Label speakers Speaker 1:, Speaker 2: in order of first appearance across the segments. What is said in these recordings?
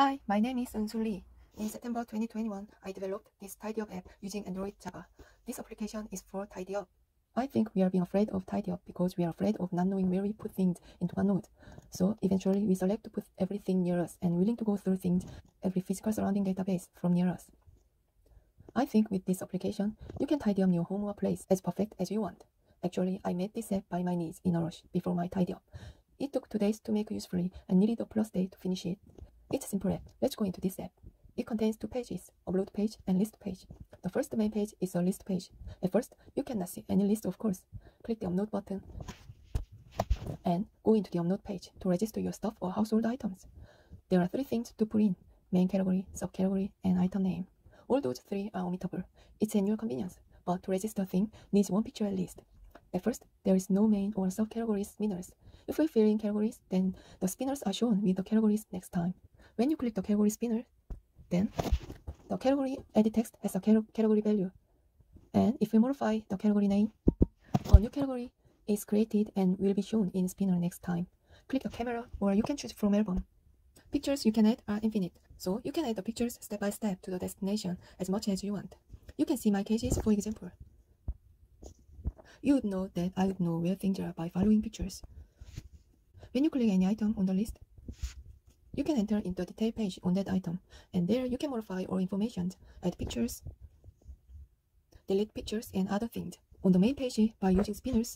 Speaker 1: Hi, my name is Eunsul Lee. In September 2021, I developed this TidyUp app using Android Java. This application is for TidyUp. I think we are being afraid of TidyUp because we are afraid of not knowing where we put things into OneNote. So eventually we select to put everything near us and willing to go through things, every physical surrounding database from near us. I think with this application, you can tidy up your home or place as perfect as you want. Actually, I made this app by my knees in a rush before my TidyUp. It took 2 days to make usefully and needed a plus day to finish it. It's a simple app. Let's go into this app. It contains 2 pages, upload page and list page. The first main page is a list page. At first, you cannot see any list, of course. Click the upload button and go into the upload page to register your stuff or household items. There are 3 things to put in: main category, subcategory, and item name. All those 3 are omittable. It's annual convenience, but to register a thing needs 1 picture at least. At first, there is no main or subcategory spinners. If we fill in categories, then the spinners are shown with the categories next time. When you click the category spinner, then the category edit text has a category value. And if we modify the category name, a new category is created and will be shown in spinner next time. Click the camera, or you can choose from album. Pictures you can add are infinite, so you can add the pictures step by step to the destination as much as you want. You can see my cases, for example. You would know that I would know where things are by following pictures. When you click any item on the list, you can enter into the detail page on that item, and there you can modify all information, add pictures, delete pictures, and other things. On the main page, by using spinners,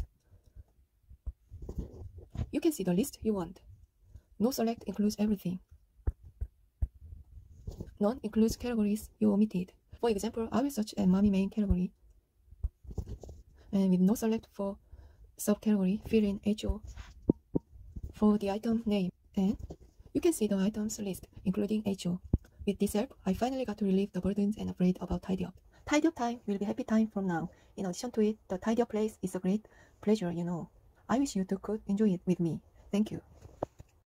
Speaker 1: you can see the list you want. No select includes everything. None includes categories you omitted. For example, I will search at mommy main category, and with no select for subcategory, fill in HO for the item name, and you can see the items list, including HO. With this help, I finally got to relieve the burdens and afraid about TidyUp. TidyUp time will be happy time from now. In addition to it, the TidyUp place is a great pleasure, you know. I wish you too could enjoy it with me. Thank you.